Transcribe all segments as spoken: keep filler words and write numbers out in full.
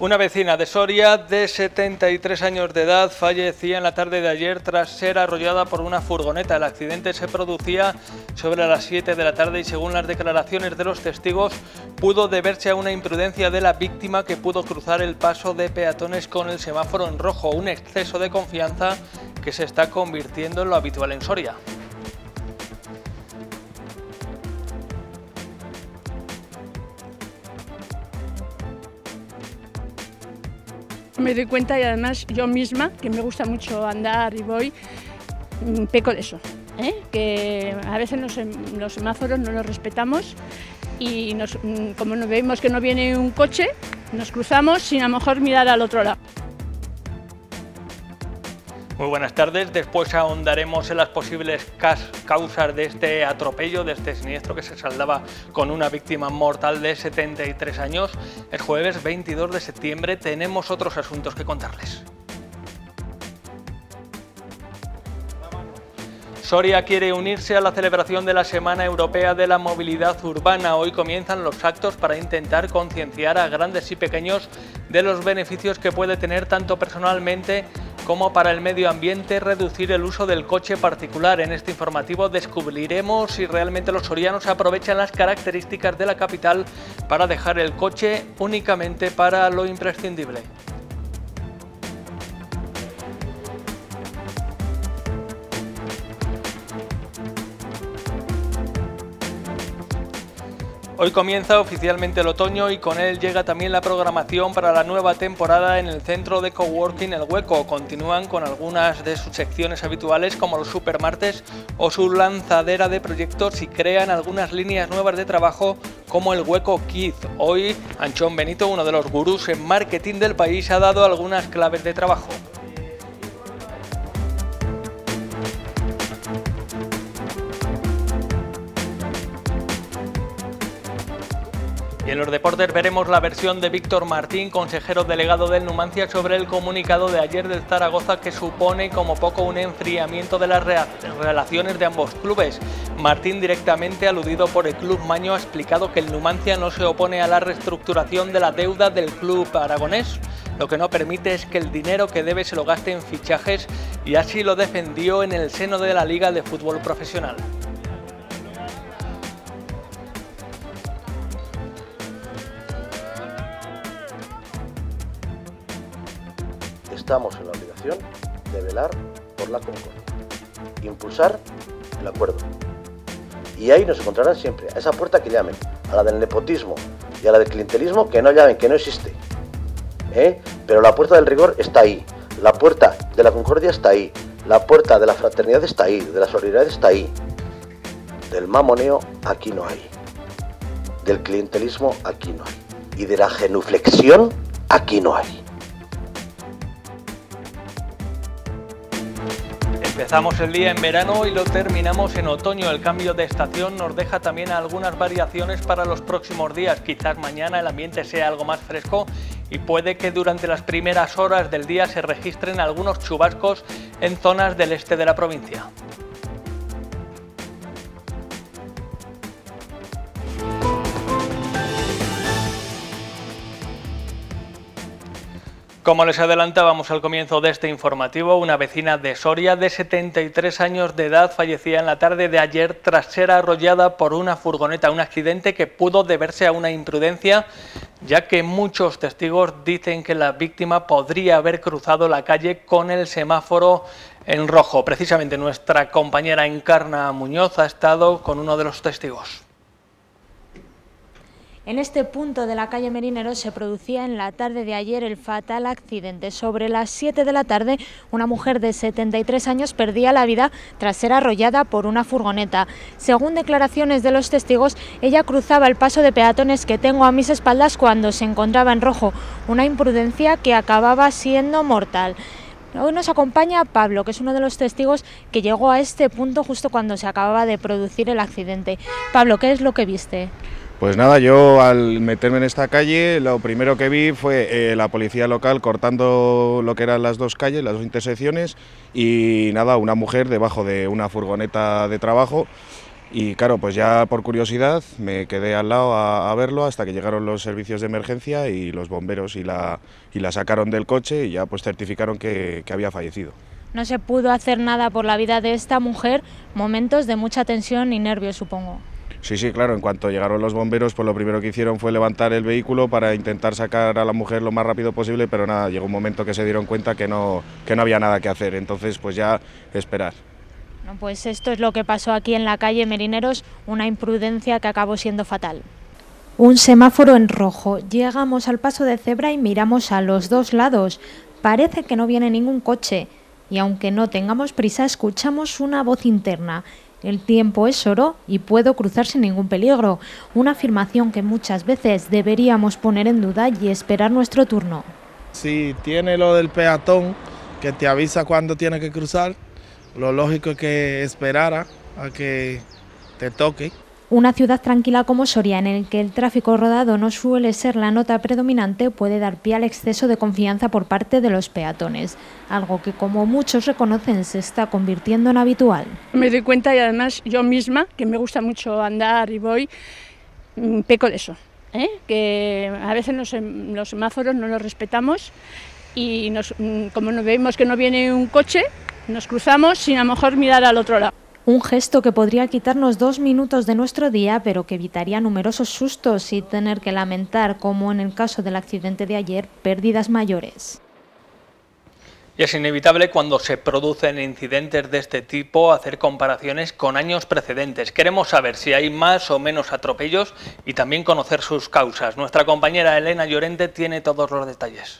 Una vecina de Soria de setenta y tres años de edad fallecía en la tarde de ayer tras ser arrollada por una furgoneta. El accidente se producía sobre las siete de la tarde y, según las declaraciones de los testigos, pudo deberse a una imprudencia de la víctima, que pudo cruzar el paso de peatones con el semáforo en rojo, un exceso de confianza que se está convirtiendo en lo habitual en Soria. Me doy cuenta, y además yo misma, que me gusta mucho andar y voy, peco de eso, ¿eh? Que a veces los, los semáforos no los respetamos y nos, como nos vemos que no viene un coche, nos cruzamos sin a lo mejor mirar al otro lado. Muy buenas tardes. Después ahondaremos en las posibles causas de este atropello, de este siniestro que se saldaba con una víctima mortal de setenta y tres años. El jueves veintidós de septiembre tenemos otros asuntos que contarles. Soria quiere unirse a la celebración de la Semana Europea de la Movilidad Urbana. Hoy comienzan los actos para intentar concienciar a grandes y pequeños de los beneficios que puede tener tanto personalmente como para el medio ambiente reducir el uso del coche particular. En este informativo descubriremos si realmente los sorianos aprovechan las características de la capital para dejar el coche únicamente para lo imprescindible. Hoy comienza oficialmente el otoño y con él llega también la programación para la nueva temporada en el centro de coworking El Hueco. Continúan con algunas de sus secciones habituales, como los supermartes o su lanzadera de proyectos, y crean algunas líneas nuevas de trabajo como el Hueco Kids. Hoy Anchón Benito, uno de los gurús en marketing del país, ha dado algunas claves de trabajo. Y en los deportes veremos la versión de Víctor Martín, consejero delegado del Numancia, sobre el comunicado de ayer del Zaragoza, que supone como poco un enfriamiento de las relaciones de ambos clubes. Martín, directamente aludido por el club maño, ha explicado que el Numancia no se opone a la reestructuración de la deuda del club aragonés. Lo que no permite es que el dinero que debe se lo gaste en fichajes, y así lo defendió en el seno de la Liga de Fútbol Profesional. Estamos en la obligación de velar por la concordia, impulsar el acuerdo. Y ahí nos encontrarán siempre, a esa puerta que llamen, a la del nepotismo y a la del clientelismo, que no llamen, que no existe. ¿Eh? Pero la puerta del rigor está ahí, la puerta de la concordia está ahí, la puerta de la fraternidad está ahí, de la solidaridad está ahí. Del mamoneo aquí no hay, del clientelismo aquí no hay, y de la genuflexión aquí no hay. Empezamos el día en verano y lo terminamos en otoño. El cambio de estación nos deja también algunas variaciones para los próximos días. Quizás mañana el ambiente sea algo más fresco y puede que durante las primeras horas del día se registren algunos chubascos en zonas del este de la provincia. Como les adelantábamos al comienzo de este informativo, una vecina de Soria de setenta y tres años de edad fallecía en la tarde de ayer tras ser arrollada por una furgoneta, un accidente que pudo deberse a una imprudencia, ya que muchos testigos dicen que la víctima podría haber cruzado la calle con el semáforo en rojo. Precisamente nuestra compañera Encarna Muñoz ha estado con uno de los testigos. En este punto de la calle Merineros se producía en la tarde de ayer el fatal accidente. Sobre las siete de la tarde, una mujer de setenta y tres años perdía la vida tras ser arrollada por una furgoneta. Según declaraciones de los testigos, ella cruzaba el paso de peatones que tengo a mis espaldas cuando se encontraba en rojo, una imprudencia que acababa siendo mortal. Hoy nos acompaña Pablo, que es uno de los testigos que llegó a este punto justo cuando se acababa de producir el accidente. Pablo, ¿qué es lo que viste? Pues nada, yo al meterme en esta calle, lo primero que vi fue eh, la policía local cortando lo que eran las dos calles, las dos intersecciones, y nada, una mujer debajo de una furgoneta de trabajo, Y claro, pues ya por curiosidad me quedé al lado a, a verlo hasta que llegaron los servicios de emergencia y los bomberos y la, y la sacaron del coche y ya pues certificaron que, que había fallecido. No se pudo hacer nada por la vida de esta mujer, momentos de mucha tensión y nervios, supongo. Sí, sí, claro, en cuanto llegaron los bomberos, pues lo primero que hicieron fue levantar el vehículo para intentar sacar a la mujer lo más rápido posible, pero nada, llegó un momento que se dieron cuenta que no, que no había nada que hacer, entonces pues ya esperar. No, pues esto es lo que pasó aquí en la calle Merineros, una imprudencia que acabó siendo fatal. Un semáforo en rojo, llegamos al paso de cebra y miramos a los dos lados. Parece que no viene ningún coche y aunque no tengamos prisa escuchamos una voz interna. El tiempo es oro y puedo cruzar sin ningún peligro, una afirmación que muchas veces deberíamos poner en duda y esperar nuestro turno. Si tiene lo del peatón que te avisa cuando tiene que cruzar, lo lógico es que esperara a que te toque. Una ciudad tranquila como Soria, en el que el tráfico rodado no suele ser la nota predominante, puede dar pie al exceso de confianza por parte de los peatones, algo que, como muchos reconocen, se está convirtiendo en habitual. Me doy cuenta y además yo misma, que me gusta mucho andar y voy, peco de eso, ¿eh? Que a veces los, los semáforos no los respetamos y nos, como nos vemos que no viene un coche, nos cruzamos sin a lo mejor mirar al otro lado. Un gesto que podría quitarnos dos minutos de nuestro día, pero que evitaría numerosos sustos y tener que lamentar, como en el caso del accidente de ayer, pérdidas mayores. Y es inevitable cuando se producen incidentes de este tipo hacer comparaciones con años precedentes. Queremos saber si hay más o menos atropellos y también conocer sus causas. Nuestra compañera Elena Llorente tiene todos los detalles.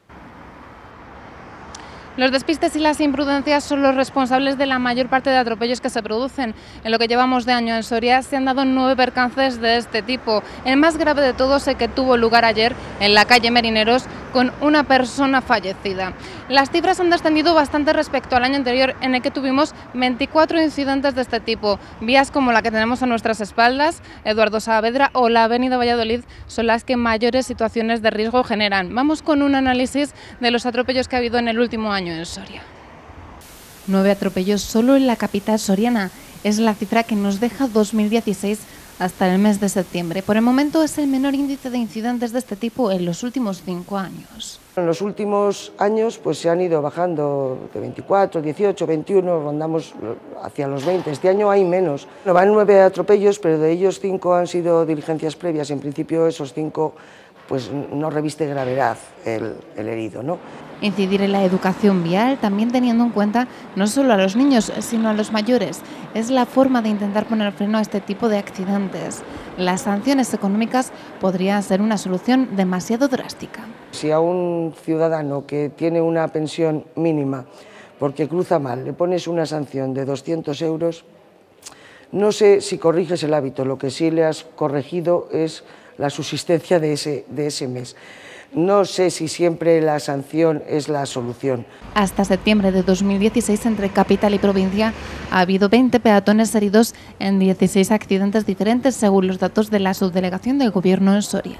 Los despistes y las imprudencias son los responsables de la mayor parte de atropellos que se producen. En lo que llevamos de año en Soria se han dado nueve percances de este tipo. El más grave de todos es el que tuvo lugar ayer en la calle Merineros con una persona fallecida. Las cifras han descendido bastante respecto al año anterior, en el que tuvimos veinticuatro incidentes de este tipo. Vías como la que tenemos a nuestras espaldas, Eduardo Saavedra o la avenida Valladolid, son las que mayores situaciones de riesgo generan. Vamos con un análisis de los atropellos que ha habido en el último año en Soria. Nueve atropellos solo en la capital soriana. Es la cifra que nos deja dos mil dieciséis hasta el mes de septiembre. Por el momento es el menor índice de incidentes de este tipo en los últimos cinco años. En los últimos años pues se han ido bajando de veinticuatro, dieciocho, veintiuno, rondamos hacia los veinte. Este año hay menos. Van nueve atropellos, pero de ellos cinco han sido diligencias previas. En principio esos cinco pues no reviste gravedad el, el herido, ¿no? Incidir en la educación vial, también teniendo en cuenta no solo a los niños, sino a los mayores. Es la forma de intentar poner freno a este tipo de accidentes. Las sanciones económicas podrían ser una solución demasiado drástica. Si a un ciudadano que tiene una pensión mínima porque cruza mal le pones una sanción de doscientos euros, no sé si corriges el hábito, lo que sí le has corregido es la subsistencia de ese, de ese mes. No sé si siempre la sanción es la solución. Hasta septiembre de dos mil dieciséis, entre capital y provincia, ha habido veinte peatones heridos en dieciséis accidentes diferentes, según los datos de la Subdelegación del Gobierno en Soria.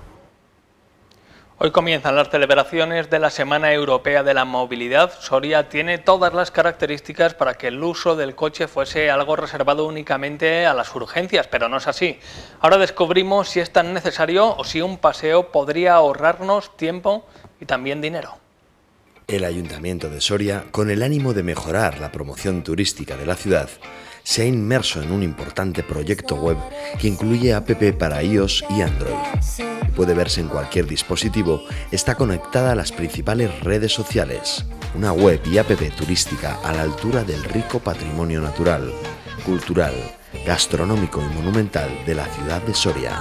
Hoy comienzan las celebraciones de la Semana Europea de la Movilidad. Soria tiene todas las características para que el uso del coche fuese algo reservado únicamente a las urgencias, pero no es así. Ahora descubrimos si es tan necesario o si un paseo podría ahorrarnos tiempo y también dinero. El Ayuntamiento de Soria, con el ánimo de mejorar la promoción turística de la ciudad, se ha inmerso en un importante proyecto web que incluye app para iOS y Android. Puede verse en cualquier dispositivo, está conectada a las principales redes sociales. Una web y app turística a la altura del rico patrimonio natural, cultural, gastronómico y monumental de la ciudad de Soria.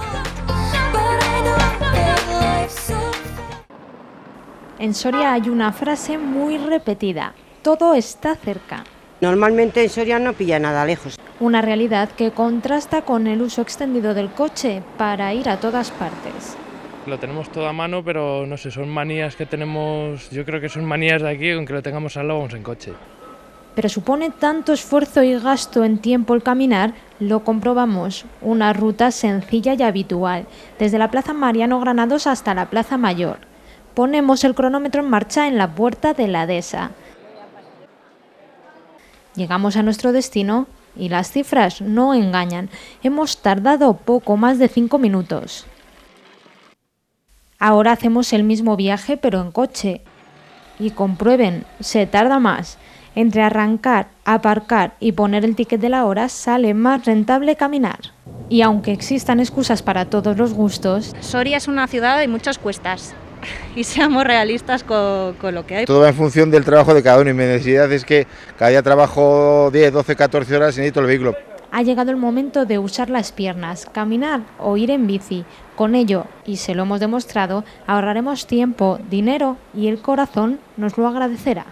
En Soria hay una frase muy repetida: todo está cerca. Normalmente en Soria no pilla nada lejos. Una realidad que contrasta con el uso extendido del coche para ir a todas partes. Lo tenemos todo a mano, pero no sé, son manías que tenemos, yo creo que son manías de aquí, aunque lo tengamos al lado, vamos en coche. Pero supone tanto esfuerzo y gasto en tiempo el caminar, lo comprobamos. Una ruta sencilla y habitual, desde la Plaza Mariano Granados hasta la Plaza Mayor. Ponemos el cronómetro en marcha en la puerta de la dehesa. Llegamos a nuestro destino Y las cifras no engañan. Hemos tardado poco más de cinco minutos. Ahora hacemos el mismo viaje pero en coche. Y comprueben, se tarda más. Entre arrancar, aparcar y poner el ticket de la hora sale más rentable caminar. Y aunque existan excusas para todos los gustos, Soria es una ciudad de muchas cuestas y seamos realistas con, con lo que hay. Todo va en función del trabajo de cada uno y mi necesidad es que cada día trabajo diez, doce, catorce horas y necesito el vehículo. Ha llegado el momento de usar las piernas, caminar o ir en bici. Con ello, y se lo hemos demostrado, ahorraremos tiempo, dinero y el corazón nos lo agradecerá.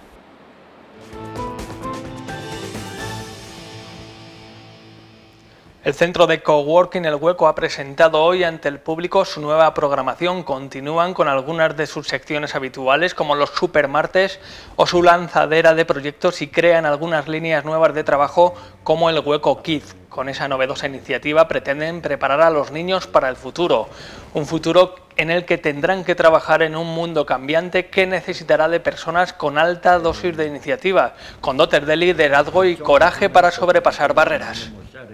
El centro de coworking El Hueco ha presentado hoy ante el público su nueva programación. Continúan con algunas de sus secciones habituales como los supermartes o su lanzadera de proyectos y crean algunas líneas nuevas de trabajo como El Hueco Kids. Con esa novedosa iniciativa pretenden preparar a los niños para el futuro, un futuro en el que tendrán que trabajar en un mundo cambiante que necesitará de personas con alta dosis de iniciativa, con dotes de liderazgo y coraje para sobrepasar barreras.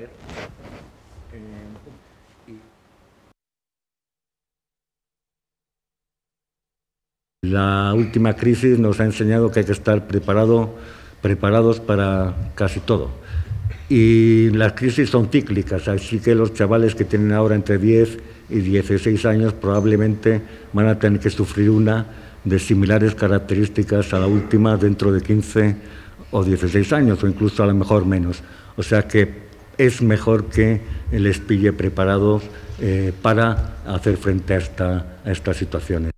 La última crisis nos ha enseñado que hay que estar preparado, preparados para casi todo. Y las crisis son cíclicas, así que los chavales que tienen ahora entre diez y dieciséis años probablemente van a tener que sufrir una de similares características a la última dentro de quince o dieciséis años, o incluso a lo mejor menos. O sea que es mejor que les pille preparados eh, para hacer frente a, esta, a estas situaciones.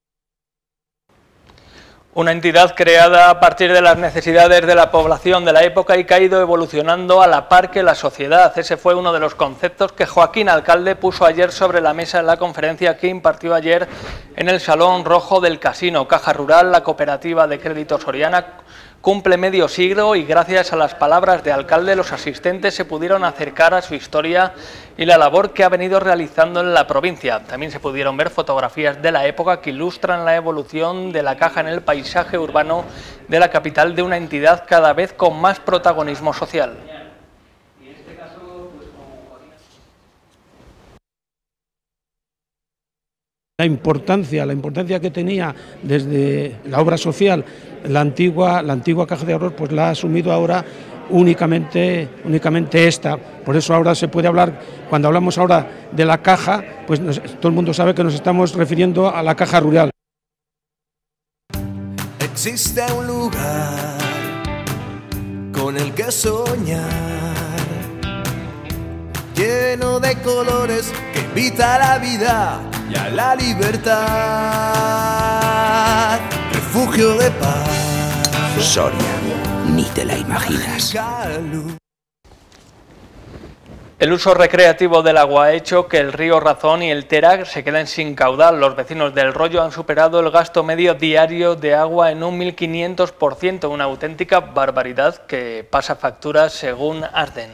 Una entidad creada a partir de las necesidades de la población de la época y que ha ido evolucionando a la par que la sociedad. Ese fue uno de los conceptos que Joaquín Alcalde puso ayer sobre la mesa en la conferencia que impartió ayer en el Salón Rojo del Casino. Caja Rural, la cooperativa de crédito soriana, cumple medio siglo y gracias a las palabras de Alcalde los asistentes se pudieron acercar a su historia y la labor que ha venido realizando en la provincia. También se pudieron ver fotografías de la época que ilustran la evolución de la caja en el paisaje urbano de la capital, de una entidad cada vez con más protagonismo social. La importancia, la importancia que tenía desde la obra social la antigua, la antigua Caja de Ahorros, pues la ha asumido ahora únicamente, únicamente esta. Por eso ahora se puede hablar, cuando hablamos ahora de la caja, pues nos, todo el mundo sabe que nos estamos refiriendo a la Caja Rural. Existe un lugar con el que soñar, lleno de colores que invita a la vida y a la libertad, refugio de paz. Soria, ni te la imaginas. El uso recreativo del agua ha hecho que el río Razón y el Tera se queden sin caudal. Los vecinos del Rollo han superado el gasto medio diario de agua en un mil quinientos por ciento, una auténtica barbaridad que pasa facturas según Arden.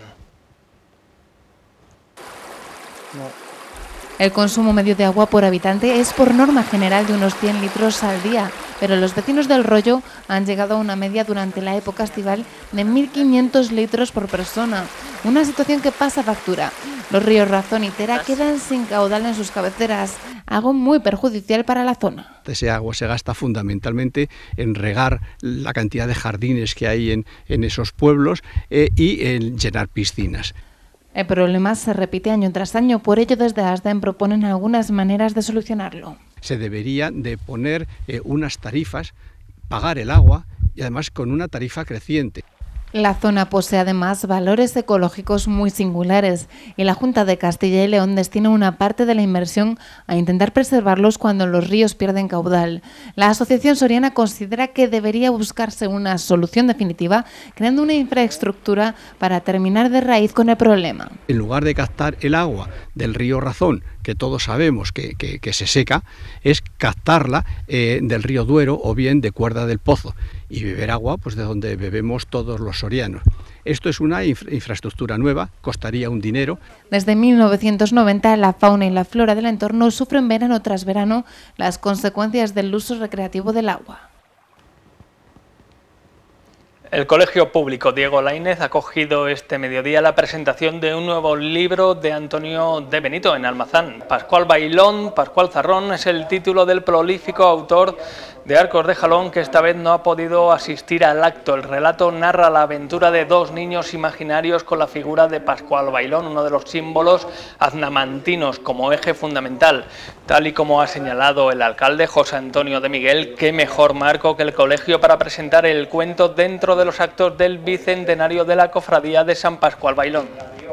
No. El consumo medio de agua por habitante es por norma general de unos cien litros al día, pero los vecinos del Rollo han llegado a una media durante la época estival de mil quinientos litros por persona, una situación que pasa factura. Los ríos Razón y Tera quedan sin caudal en sus cabeceras, algo muy perjudicial para la zona. Ese agua se gasta fundamentalmente en regar la cantidad de jardines que hay en, en esos pueblos eh, y en llenar piscinas. El problema se repite año tras año, por ello desde ASDEN proponen algunas maneras de solucionarlo. Se debería de poner eh, unas tarifas, pagar el agua y además con una tarifa creciente. La zona posee además valores ecológicos muy singulares y la Junta de Castilla y León destina una parte de la inversión a intentar preservarlos cuando los ríos pierden caudal. La Asociación Soriana considera que debería buscarse una solución definitiva creando una infraestructura para terminar de raíz con el problema. En lugar de captar el agua del río Razón, que todos sabemos que, que, que se seca, es captarla eh, del río Duero o bien de Cuerda del Pozo y beber agua pues de donde bebemos todos los sorianos. Esto es una infra infraestructura nueva, costaría un dinero. Desde mil novecientos noventa la fauna y la flora del entorno sufren verano tras verano las consecuencias del uso recreativo del agua. El Colegio Público Diego Laínez ha acogido este mediodía la presentación de un nuevo libro de Antonio de Benito en Almazán. Pascual Bailón, Pascual Zarrón es el título del prolífico autor de Arcos de Jalón, que esta vez no ha podido asistir al acto. El relato narra la aventura de dos niños imaginarios con la figura de Pascual Bailón, uno de los símbolos aznamantinos, como eje fundamental. Tal y como ha señalado el alcalde José Antonio de Miguel, qué mejor marco que el colegio para presentar el cuento dentro de los actos del bicentenario de la Cofradía de San Pascual Bailón.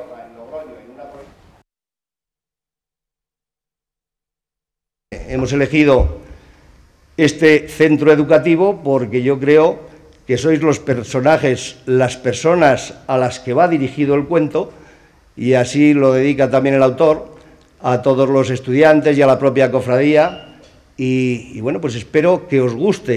Hemos elegido este centro educativo porque yo creo que sois los personajes, las personas a las que va dirigido el cuento, y así lo dedica también el autor a todos los estudiantes y a la propia cofradía, y, y bueno, pues espero que os guste.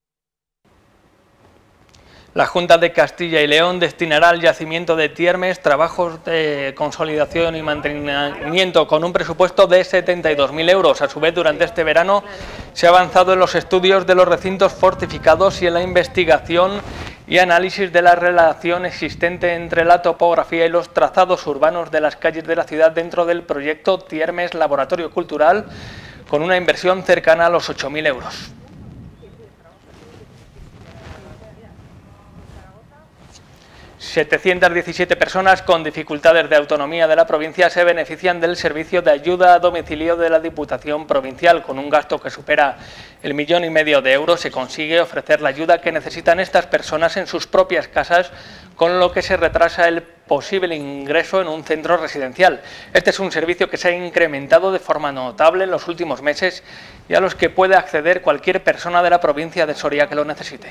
La Junta de Castilla y León destinará al yacimiento de Tiermes trabajos de consolidación y mantenimiento con un presupuesto de setenta y dos mil euros. A su vez, durante este verano se ha avanzado en los estudios de los recintos fortificados y en la investigación y análisis de la relación existente entre la topografía y los trazados urbanos de las calles de la ciudad dentro del proyecto Tiermes Laboratorio Cultural, con una inversión cercana a los ocho mil euros. setecientas diecisiete personas con dificultades de autonomía de la provincia se benefician del servicio de ayuda a domicilio de la Diputación Provincial. Con un gasto que supera el millón y medio de euros se consigue ofrecer la ayuda que necesitan estas personas en sus propias casas, con lo que se retrasa el posible ingreso en un centro residencial. Este es un servicio que se ha incrementado de forma notable en los últimos meses y a los que puede acceder cualquier persona de la provincia de Soria que lo necesite.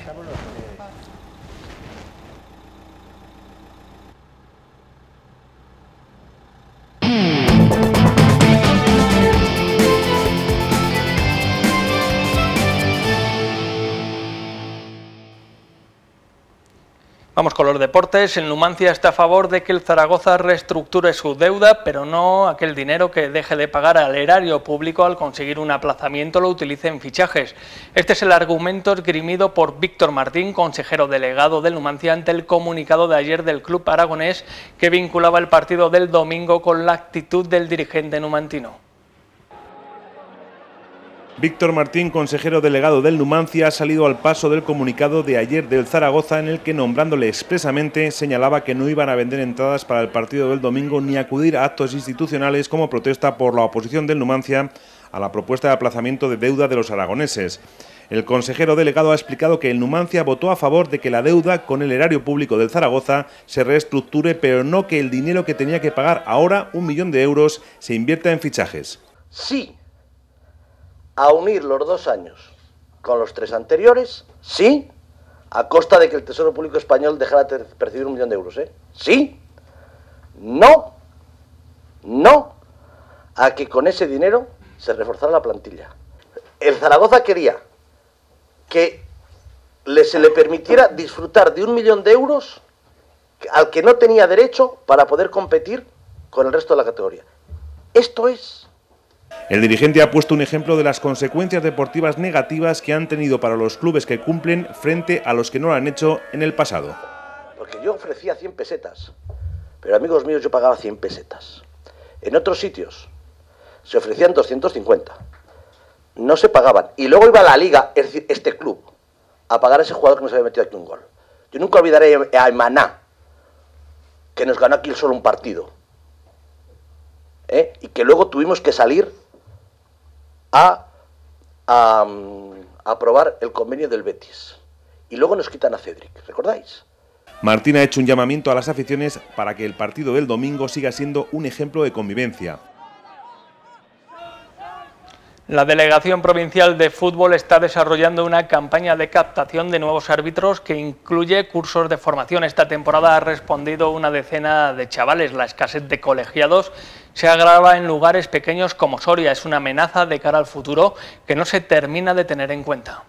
Vamos con los deportes. El Numancia está a favor de que el Zaragoza reestructure su deuda, pero no aquel dinero que deje de pagar al erario público al conseguir un aplazamiento lo utilice en fichajes. Este es el argumento esgrimido por Víctor Martín, consejero delegado del Numancia, ante el comunicado de ayer del club aragonés que vinculaba el partido del domingo con la actitud del dirigente numantino. Víctor Martín, consejero delegado del Numancia, ha salido al paso del comunicado de ayer del Zaragoza, en el que, nombrándole expresamente, señalaba que no iban a vender entradas para el partido del domingo ni acudir a actos institucionales como protesta por la oposición del Numancia a la propuesta de aplazamiento de deuda de los aragoneses. El consejero delegado ha explicado que el Numancia votó a favor de que la deuda con el erario público del Zaragoza se reestructure, pero no que el dinero que tenía que pagar ahora, un millón de euros, se invierta en fichajes. Sí. A unir los dos años con los tres anteriores, sí, a costa de que el Tesoro Público Español dejara de percibir un millón de euros, ¿eh? Sí, no, no, a que con ese dinero se reforzara la plantilla. El Zaragoza quería que le, se le permitiera disfrutar de un millón de euros al que no tenía derecho para poder competir con el resto de la categoría. Esto es... El dirigente ha puesto un ejemplo de las consecuencias deportivas negativas que han tenido para los clubes que cumplen frente a los que no lo han hecho en el pasado. Porque yo ofrecía cien pesetas, pero amigos míos yo pagaba cien pesetas. En otros sitios se ofrecían doscientos cincuenta, no se pagaban. Y luego iba a la liga, es decir, este club, a pagar a ese jugador que nos había metido aquí un gol. Yo nunca olvidaré a Emaná, que nos ganó aquí solo un partido. ¿Eh? Y que luego tuvimos que salir a, a, a aprobar el convenio del Betis. Y luego nos quitan a Cedric, ¿recordáis? Martín ha hecho un llamamiento a las aficiones para que el partido del domingo siga siendo un ejemplo de convivencia. La Delegación Provincial de Fútbol está desarrollando una campaña de captación de nuevos árbitros que incluye cursos de formación. Esta temporada ha respondido una decena de chavales. La escasez de colegiados se agrava en lugares pequeños como Soria. Es una amenaza de cara al futuro que no se termina de tener en cuenta.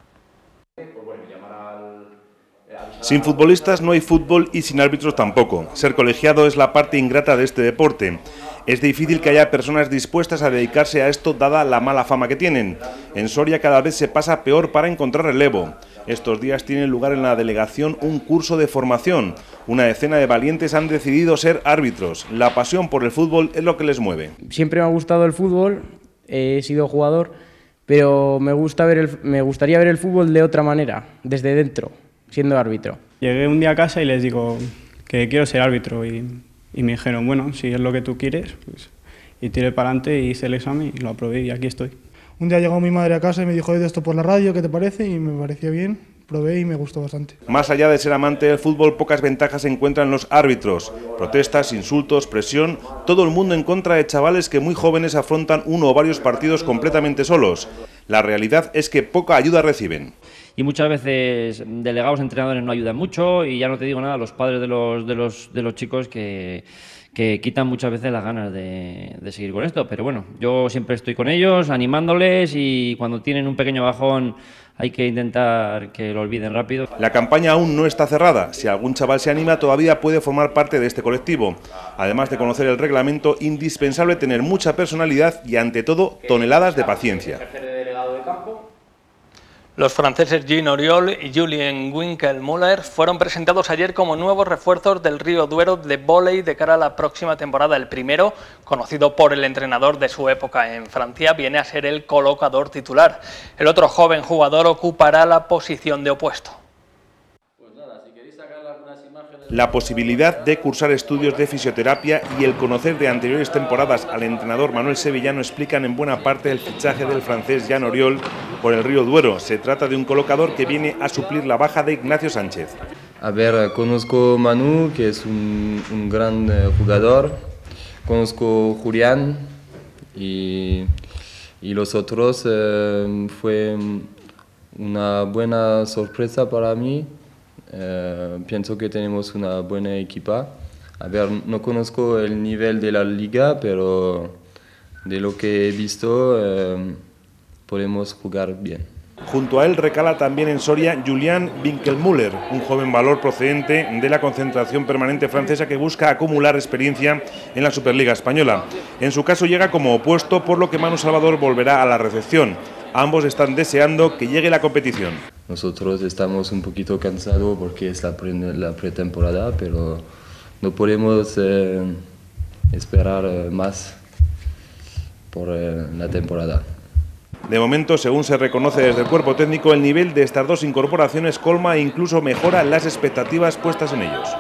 Sin futbolistas no hay fútbol y sin árbitros tampoco. Ser colegiado es la parte ingrata de este deporte. Es difícil que haya personas dispuestas a dedicarse a esto dada la mala fama que tienen. En Soria cada vez se pasa peor para encontrar relevo. Estos días tiene lugar en la delegación un curso de formación. Una decena de valientes han decidido ser árbitros. La pasión por el fútbol es lo que les mueve. Siempre me ha gustado el fútbol, he sido jugador, pero me, gusta ver el, me gustaría ver el fútbol de otra manera, desde dentro, siendo árbitro. Llegué un día a casa y les digo que quiero ser árbitro y, y me dijeron, bueno, si es lo que tú quieres, pues... Y tiré para adelante, hice el examen y lo aprobé y aquí estoy. Un día llegó mi madre a casa y me dijo, oye, esto por la radio, ¿qué te parece? Y me pareció bien, probé y me gustó bastante. Más allá de ser amante del fútbol, pocas ventajas se encuentran los árbitros. Protestas, insultos, presión, todo el mundo en contra de chavales que muy jóvenes afrontan uno o varios partidos completamente solos. La realidad es que poca ayuda reciben. Y muchas veces delegados, entrenadores no ayudan mucho y ya no te digo nada, los padres de los, de los, de los chicos que... que quitan muchas veces las ganas de, de seguir con esto, pero bueno, yo siempre estoy con ellos, animándoles y cuando tienen un pequeño bajón hay que intentar que lo olviden rápido. La campaña aún no está cerrada, si algún chaval se anima todavía puede formar parte de este colectivo. Además de conocer el reglamento, indispensable tener mucha personalidad y ante todo toneladas de paciencia. Los franceses Jean Oriol y Julien Winkelmüller fueron presentados ayer como nuevos refuerzos del Río Duero de vóley de cara a la próxima temporada. El primero, conocido por el entrenador de su época en Francia, viene a ser el colocador titular. El otro joven jugador ocupará la posición de opuesto. La posibilidad de cursar estudios de fisioterapia y el conocer de anteriores temporadas al entrenador Manuel Sevillano explican en buena parte el fichaje del francés Jean Oriol por el Río Duero. Se trata de un colocador que viene a suplir la baja de Ignacio Sánchez. A ver, conozco a Manu, que es un, un gran jugador, conozco a Julián y, y los otros eh, fue una buena sorpresa para mí. Uh, pienso que tenemos una buena equipa. A ver, no conozco el nivel de la liga, pero de lo que he visto uh, podemos jugar bien. Junto a él recala también en Soria Julien Winkelmüller, un joven valor procedente de la concentración permanente francesa que busca acumular experiencia en la Superliga Española. En su caso llega como opuesto, por lo que Manu Salvador volverá a la recepción. Ambos están deseando que llegue la competición. Nosotros estamos un poquito cansados porque es la, pre la pretemporada, pero no podemos eh, esperar eh, más por eh, la temporada. De momento, según se reconoce desde el cuerpo técnico, el nivel de estas dos incorporaciones colma e incluso mejora las expectativas puestas en ellos.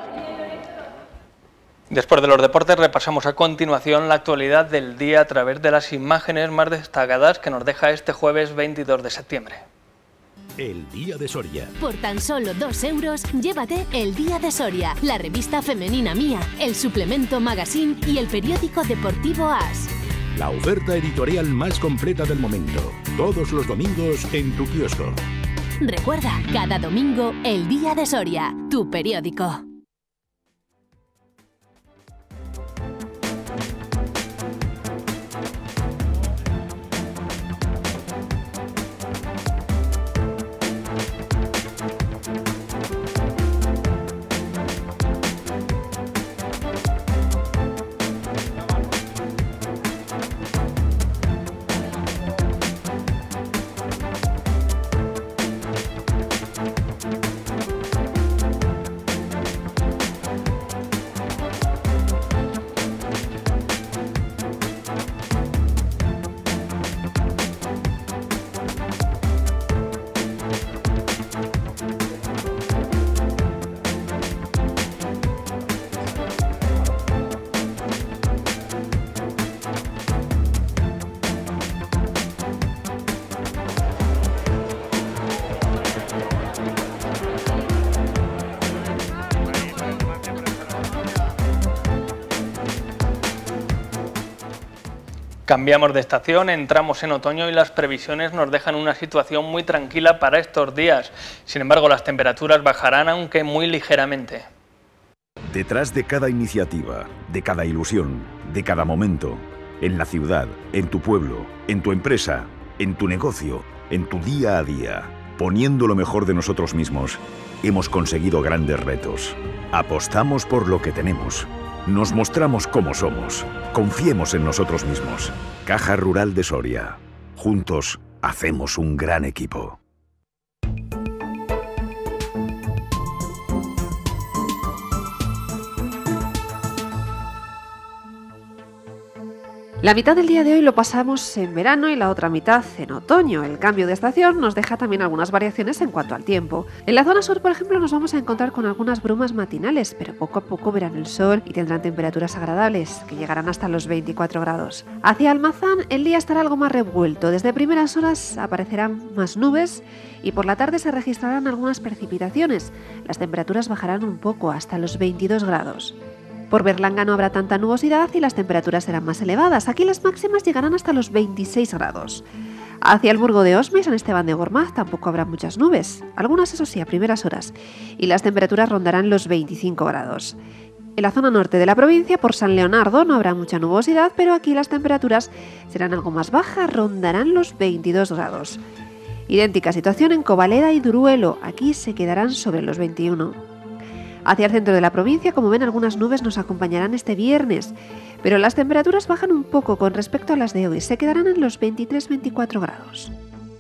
Después de los deportes repasamos a continuación la actualidad del día a través de las imágenes más destacadas que nos deja este jueves veintidós de septiembre. El Día de Soria. Por tan solo dos euros, llévate El Día de Soria, la revista femenina Mía, el suplemento Magazine y el periódico deportivo As. La oferta editorial más completa del momento. Todos los domingos en tu kiosco. Recuerda, cada domingo El Día de Soria, tu periódico. Cambiamos de estación, entramos en otoño y las previsiones nos dejan una situación muy tranquila para estos días. Sin embargo, las temperaturas bajarán, aunque muy ligeramente. Detrás de cada iniciativa, de cada ilusión, de cada momento, en la ciudad, en tu pueblo, en tu empresa, en tu negocio, en tu día a día, poniendo lo mejor de nosotros mismos, hemos conseguido grandes retos. Apostamos por lo que tenemos. Nos mostramos como somos. Confiemos en nosotros mismos. Caja Rural de Soria. Juntos hacemos un gran equipo. La mitad del día de hoy lo pasamos en verano y la otra mitad en otoño. El cambio de estación nos deja también algunas variaciones en cuanto al tiempo. En la zona sur, por ejemplo, nos vamos a encontrar con algunas brumas matinales, pero poco a poco verán el sol y tendrán temperaturas agradables, que llegarán hasta los veinticuatro grados. Hacia Almazán el día estará algo más revuelto. Desde primeras horas aparecerán más nubes y por la tarde se registrarán algunas precipitaciones. Las temperaturas bajarán un poco, hasta los veintidós grados. Por Berlanga no habrá tanta nubosidad y las temperaturas serán más elevadas. Aquí las máximas llegarán hasta los veintiséis grados. Hacia el Burgo de Osma y San Esteban de Gormaz tampoco habrá muchas nubes, algunas eso sí a primeras horas, y las temperaturas rondarán los veinticinco grados. En la zona norte de la provincia, por San Leonardo, no habrá mucha nubosidad, pero aquí las temperaturas serán algo más bajas, rondarán los veintidós grados. Idéntica situación en Covaleda y Duruelo, aquí se quedarán sobre los veintiuno. Hacia el centro de la provincia, como ven, algunas nubes nos acompañarán este viernes, pero las temperaturas bajan un poco con respecto a las de hoy, se quedarán en los veintitrés a veinticuatro grados.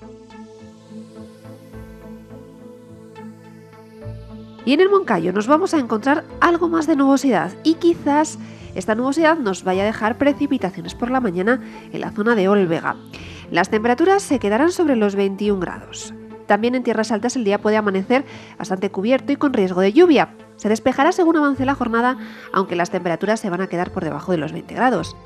Y en el Moncayo nos vamos a encontrar algo más de nubosidad y quizás esta nubosidad nos vaya a dejar precipitaciones por la mañana en la zona de Olvega. Las temperaturas se quedarán sobre los veintiún grados. También en tierras altas el día puede amanecer bastante cubierto y con riesgo de lluvia. Se despejará según avance la jornada, aunque las temperaturas se van a quedar por debajo de los veinte grados.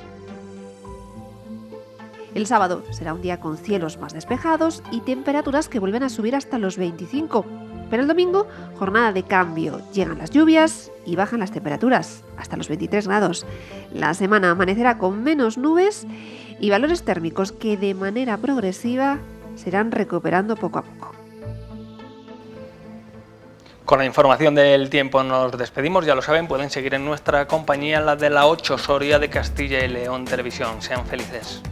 El sábado será un día con cielos más despejados y temperaturas que vuelven a subir hasta los veinticinco. Pero el domingo, jornada de cambio. Llegan las lluvias y bajan las temperaturas hasta los veintitrés grados. La semana amanecerá con menos nubes y valores térmicos que de manera progresiva se irán recuperando poco a poco. Con la información del tiempo nos despedimos, ya lo saben, pueden seguir en nuestra compañía la de la ocho Soria de Castilla y León Televisión. Sean felices.